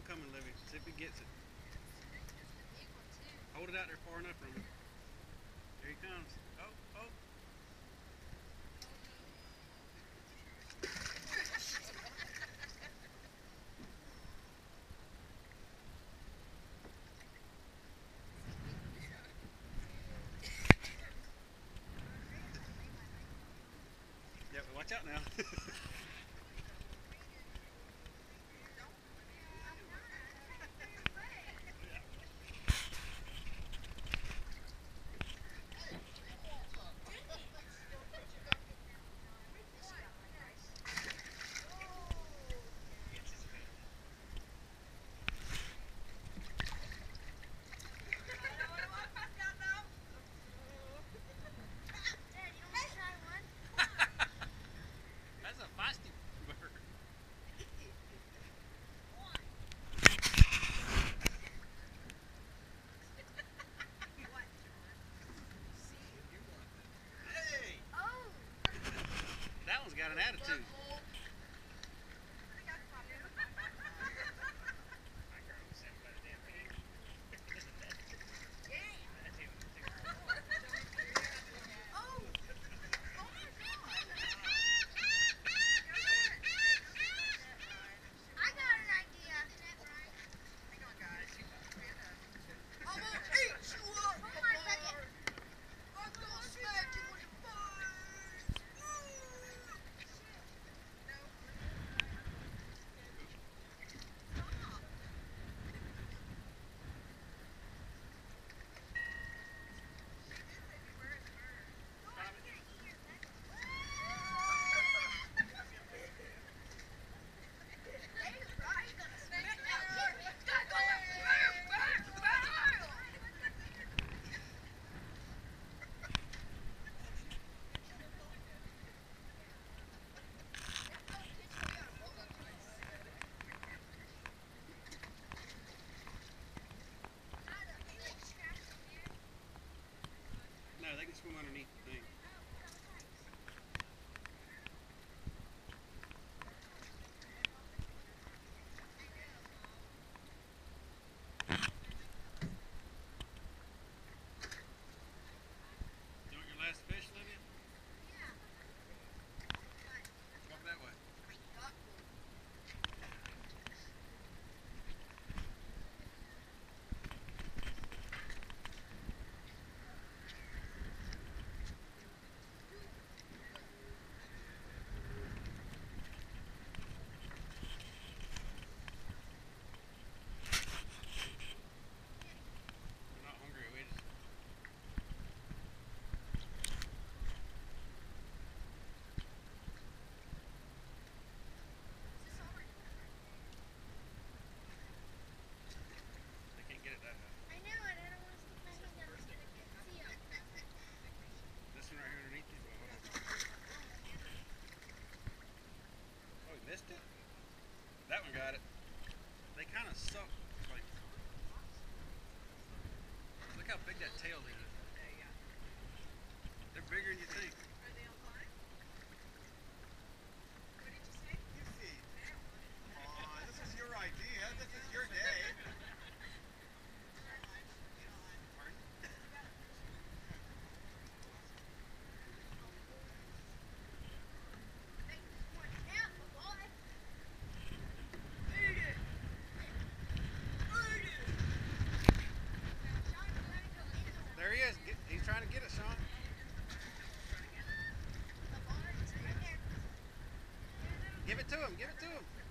coming, Livy. See if he gets it. Hold it out there far enough from him. Here he comes. Oh, oh. Yeah, watch out now. That's a feisty bird. Hey! That one's got an attitude. No, they can swim underneath the thing. You want your last fish, Livia? Walk that way. We're not hungry. We just... They can't get it that high. I know it. I don't want to stick my hand down so I can see him. This one right here underneath you. Well, hold on. Oh, he missed it? That one got it. They kind of suck. Like, look how big that tail is. They're bigger than you think. This is your idea. This is your day. There he is. He's trying to get it, Sean. Give it to him. Give it to him.